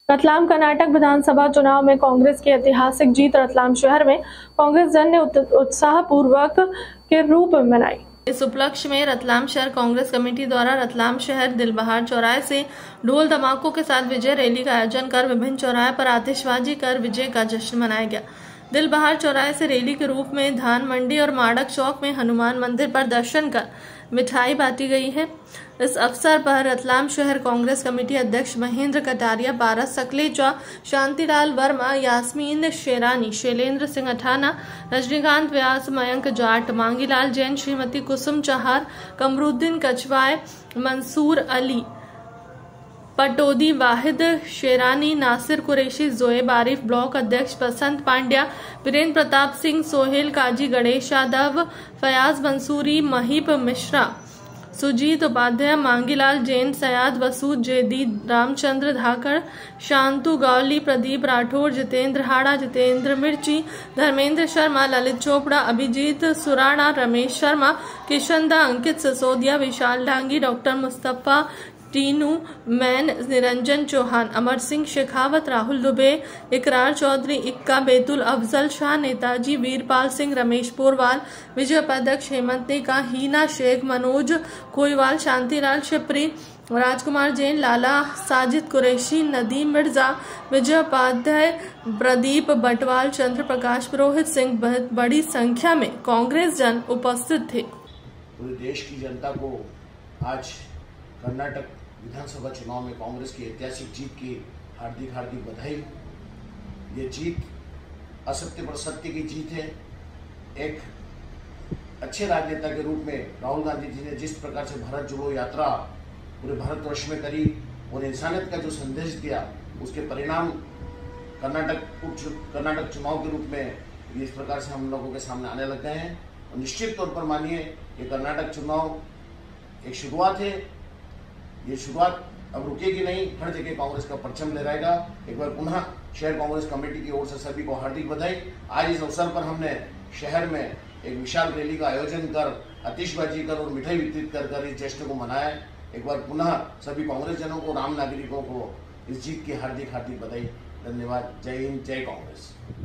रतलाम कर्नाटक विधानसभा चुनाव में कांग्रेस की ऐतिहासिक जीत रतलाम शहर में कांग्रेस जन ने उत्साहपूर्वक के रूप में मनाई। इस उपलक्ष्य में रतलाम शहर कांग्रेस कमेटी द्वारा रतलाम शहर दिलबहार चौराहे से ढोल धमाकों के साथ विजय रैली का आयोजन कर विभिन्न चौराहे पर आतिशबाजी कर विजय का जश्न मनाया गया। दिलबहार चौराहे से रैली के रूप में धान मंडी और माड़क चौक में हनुमान मंदिर पर दर्शन कर मिठाई बांटी गई है। इस अवसर पर रतलाम शहर कांग्रेस कमेटी अध्यक्ष महेंद्र कटारिया, पारस सकलेचा, शांतिलाल वर्मा, यास्मीन शेरानी, शैलेंद्र सिंह अठाना, रजनीकांत व्यास, मयंक जाट, मांगीलाल जैन, श्रीमती कुसुम चहार, कमरुद्दीन कछवाए, मंसूर अली पटोदी, वाहिद शेरानी, नासिर कुरैशी, जोएब आरिफ, ब्लॉक अध्यक्ष बसंत पांड्या, वीरेंद्र प्रताप सिंह, सोहेल काजी, गणेश यादव, फयाज मंसूरी, महीप मिश्रा, सुजीत उपाध्याय, मांगीलाल जैन, सयाद वसूद, जेदी, रामचंद्र धाकड़, शांतु गौली, प्रदीप राठौर, जितेंद्र हाड़ा, जितेंद्र मिर्ची, धर्मेंद्र शर्मा, ललित चोपड़ा, अभिजीत सुराणा, रमेश शर्मा, किशन दा, अंकित सिसोदिया, विशाल डांगी, डॉक्टर मुस्तफा, टीनू मैन, निरंजन चौहान, अमर सिंह शेखावत, राहुल दुबे, इकरार चौधरी, इक्का बेतुल, अफजल शाह, नेताजी, वीरपाल सिंह, रमेश पोरवाल, विजय उपाध्यक्ष हेमंत नेका, हीना शेख, मनोज कोईवाल, शांतिलाल शिपरी, राजकुमार जैन, लाला साजिद कुरैशी, नदीम मिर्जा, विजय उपाध्याय, प्रदीप बटवाल, चंद्र प्रकाश, पुरोहित सिंह बड़ी संख्या में कांग्रेस जन उपस्थित थे। पूरे देश की जनता को आज कर्नाटक विधानसभा चुनाव में कांग्रेस की ऐतिहासिक जीत की हार्दिक हार्दिक बधाई। ये जीत असत्य पर सत्य की जीत है। एक अच्छे राजनेता के रूप में राहुल गांधी जी ने जिस प्रकार से भारत जोड़ो यात्रा पूरे भारतवर्ष में करी और इंसानियत का जो संदेश दिया, उसके परिणाम कर्नाटक चुनाव के रूप में इस प्रकार से हम लोगों के सामने आने लग गए हैं। और निश्चित तौर पर मानिए ये कर्नाटक चुनाव एक शुरुआत है। ये शुरुआत अब रुकेगी नहीं, हर जगह कांग्रेस का परचम लहराएगा। एक बार पुनः शहर कांग्रेस कमेटी की ओर से सभी को हार्दिक बधाई। आज इस अवसर पर हमने शहर में एक विशाल रैली का आयोजन कर, आतिशबाजी कर और मिठाई वितरित कर इस जश्न को मनाया। एक बार पुनः सभी कांग्रेस जनों को, आम नागरिकों को इस जीत की हार्दिक हार्दिक बधाई। धन्यवाद। जय हिंद, जय कांग्रेस।